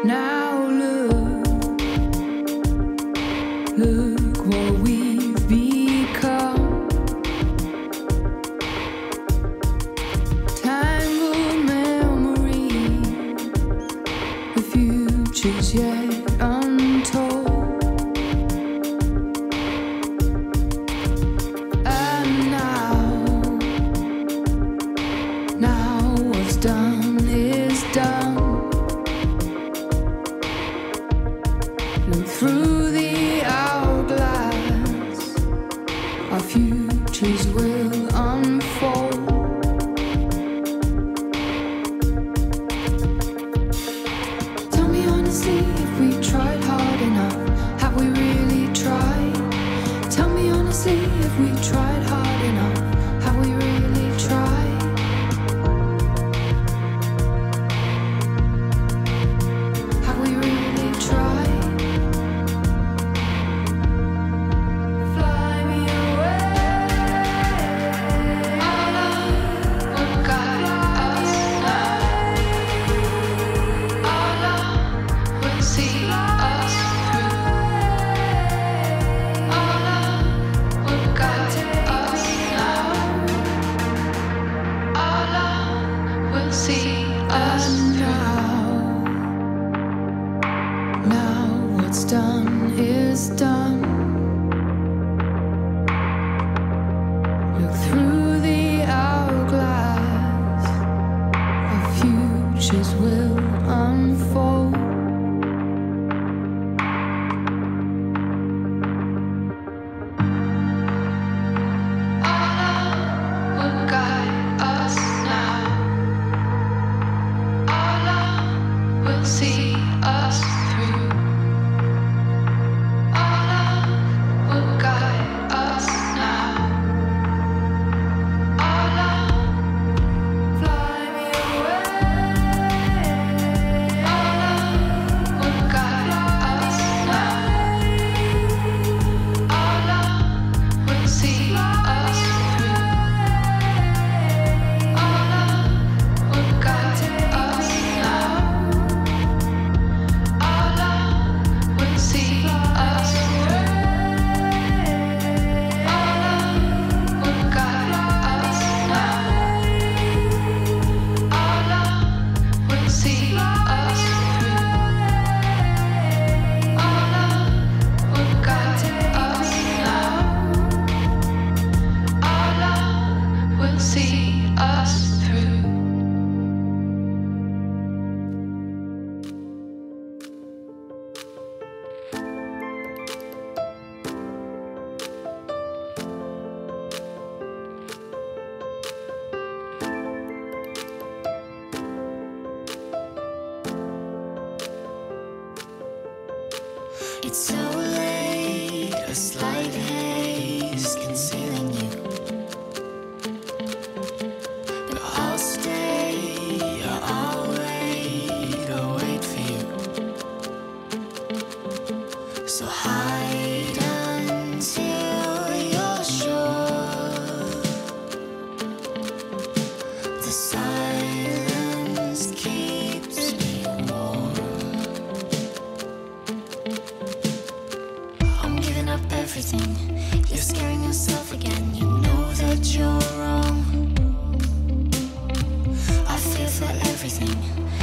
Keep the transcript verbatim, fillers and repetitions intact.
Now look, look what we've become. Tangled memories, the future's yet untold. And now, now what's done is done. Look through the hourglass, our futures will unfold. Tell me honestly if we tried hard enough. Have we really tried? Tell me honestly if we tried hard enough. Have we really tried? Have we really tried? Done is done. Look through the hourglass, our futures will unfold. Allah will guide us now. Allah will see us through. It's so late, a slight haze concealing you, but I'll stay, I'll wait, I'll wait for you. So hide until you're sure the silence keeps me warm. Everything, you're scaring yourself again. You know that you're wrong. I fear for everything.